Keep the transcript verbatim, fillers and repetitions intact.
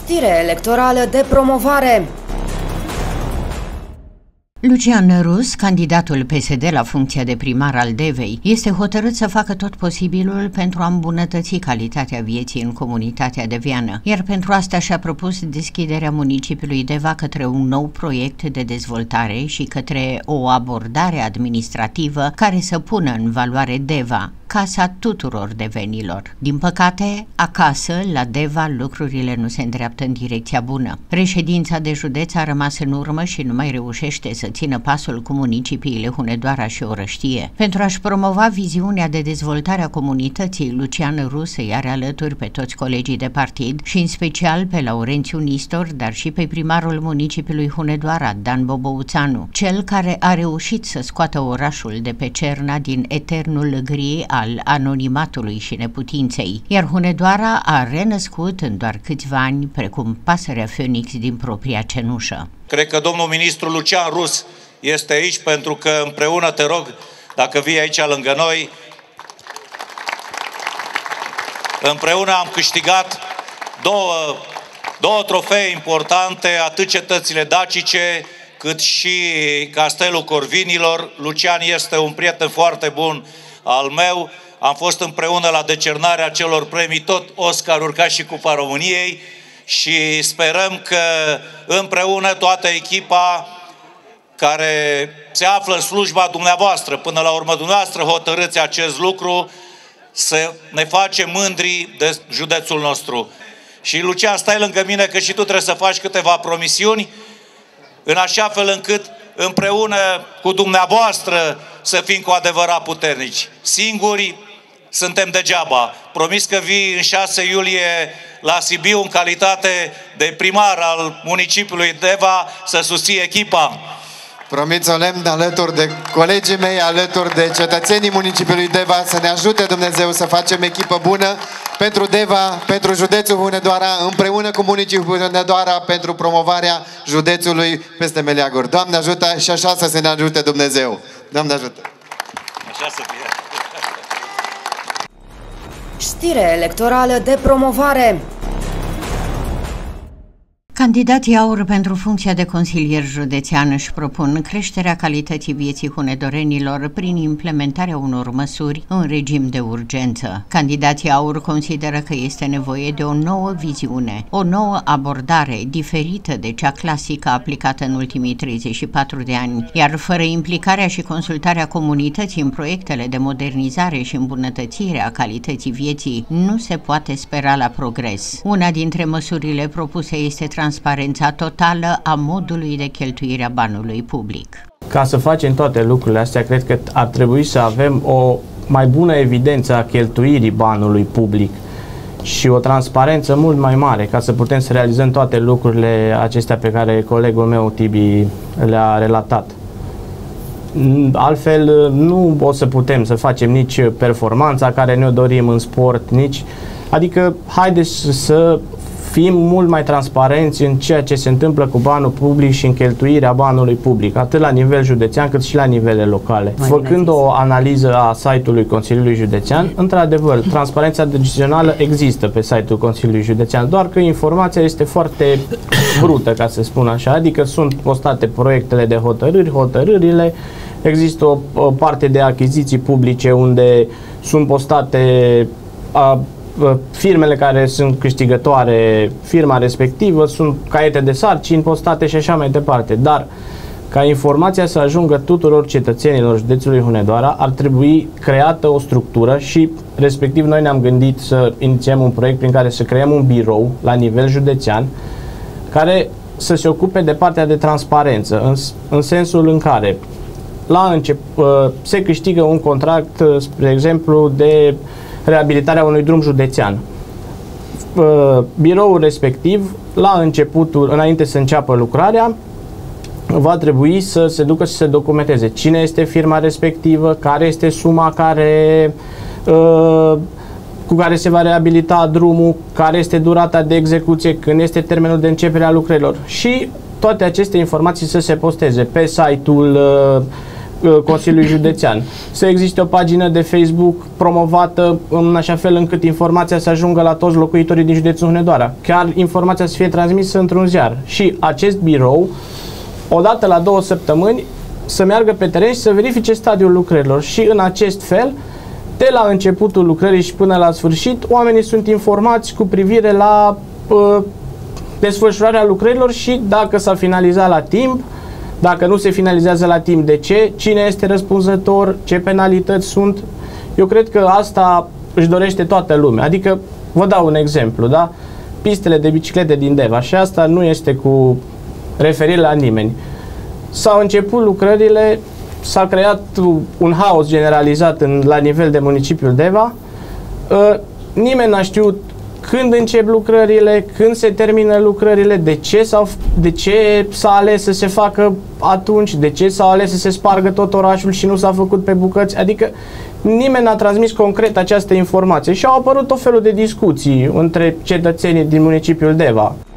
Știre electorală de promovare. Lucian Rus, candidatul P S D la funcția de primar al Devei, este hotărât să facă tot posibilul pentru a îmbunătăți calitatea vieții în comunitatea deveană, iar pentru asta și-a propus deschiderea municipiului Deva către un nou proiect de dezvoltare și către o abordare administrativă care să pună în valoare Deva, casa tuturor devenilor. Din păcate, acasă, la Deva, lucrurile nu se îndreaptă în direcția bună. Reședința de județ a rămas în urmă și nu mai reușește să țină pasul cu municipiile Hunedoara și Orăștie. Pentru a-și promova viziunea de dezvoltare a comunității, Lucian Rus îi are alături pe toți colegii de partid și în special pe Laurențiu Nistor, dar și pe primarul municipiului Hunedoara, Dan Bobouțanu, cel care a reușit să scoată orașul de pe cerna din eternul gri al anonimatului și neputinței, iar Hunedoara a renăscut în doar câțiva ani, precum pasărea Phoenix din propria cenușă. Cred că domnul ministru Lucian Rus este aici pentru că împreună, te rog, dacă vii aici lângă noi, împreună am câștigat două, două trofee importante, atât cetățile dacice, cât și Castelul Corvinilor. Lucian este un prieten foarte bun al meu. Am fost împreună la decernarea celor premii, tot Oscaruri ca și Cupa României, și sperăm că împreună toată echipa care se află în slujba dumneavoastră, până la urmă dumneavoastră hotărâți acest lucru, să ne facem mândri de județul nostru. Și Lucian, stai lângă mine că și tu trebuie să faci câteva promisiuni, în așa fel încât împreună cu dumneavoastră să fim cu adevărat puternici. Singuri suntem degeaba. Promis că vii în șase iulie la Sibiu în calitate de primar al municipiului Deva să susții echipa. Promit solemn alături de colegii mei, alături de cetățenii municipiului Deva, să ne ajute Dumnezeu să facem echipă bună pentru Deva, pentru județul Hunedoara, împreună cu municipiul Hunedoara, pentru promovarea județului peste meleaguri. Doamne ajută și așa să se ne ajute Dumnezeu. Doamne ajută! Așa să fie. Știre electorală de promovare. Candidații AUR pentru funcția de consilier județean își propun creșterea calității vieții hunedorenilor prin implementarea unor măsuri în regim de urgență. Candidații AUR consideră că este nevoie de o nouă viziune, o nouă abordare diferită de cea clasică aplicată în ultimii treizeci și patru de ani, iar fără implicarea și consultarea comunității în proiectele de modernizare și îmbunătățire a calității vieții, nu se poate spera la progres. Una dintre măsurile propuse este transparența totală a modului de cheltuire a banului public. Ca să facem toate lucrurile astea, cred că ar trebui să avem o mai bună evidență a cheltuirii banului public și o transparență mult mai mare, ca să putem să realizăm toate lucrurile acestea pe care colegul meu Tibi le-a relatat. Altfel nu o să putem să facem nici performanța care ne-o dorim în sport, nici... Adică haideți să fim mult mai transparenți în ceea ce se întâmplă cu banul public și în cheltuirea banului public, atât la nivel județean cât și la nivele locale. Mai Făcând o analiză a site-ului Consiliului Județean, într-adevăr, transparența decizională există pe site-ul Consiliului Județean, doar că informația este foarte brută, ca să spun așa, adică sunt postate proiectele de hotărâri, hotărârile, există o, o parte de achiziții publice unde sunt postate a, firmele care sunt câștigătoare, firma respectivă, sunt caiete de sarcini postate și așa mai departe. Dar ca informația să ajungă tuturor cetățenilor județului Hunedoara, ar trebui creată o structură și respectiv noi ne-am gândit să inițiem un proiect prin care să creăm un birou la nivel județean care să se ocupe de partea de transparență, în, în sensul în care la început se câștigă un contract, spre exemplu, de reabilitarea unui drum județean. Biroul respectiv, la începutul, înainte să înceapă lucrarea, va trebui să se ducă și să documenteze cine este firma respectivă, care este suma care, cu care se va reabilita drumul, care este durata de execuție, când este termenul de începere a lucrărilor și toate aceste informații să se posteze pe site-ul Consiliului Județean, să existe o pagină de Facebook promovată în așa fel încât informația să ajungă la toți locuitorii din județul Hunedoara, chiar informația să fie transmisă într-un ziar și acest birou, odată la două săptămâni, să meargă pe teren și să verifice stadiul lucrărilor și în acest fel, de la începutul lucrării și până la sfârșit, oamenii sunt informați cu privire la uh, desfășurarea lucrărilor și dacă s-a finalizat la timp, dacă nu se finalizează la timp, de ce, cine este răspunzător, ce penalități sunt. Eu cred că asta își dorește toată lumea. Adică, vă dau un exemplu, da? Pistele de biciclete din Deva, și asta nu este cu referire la nimeni. S-au început lucrările, s-a creat un haos generalizat în, la nivel de municipiul Deva. Uh, nimeni n-a știut când încep lucrările, când se termină lucrările, de ce, s-au, de ce s-a ales să se facă atunci, de ce s-a ales să se spargă tot orașul și nu s-a făcut pe bucăți, adică nimeni n-a transmis concret această informație și au apărut tot felul de discuții între cetățenii din municipiul Deva.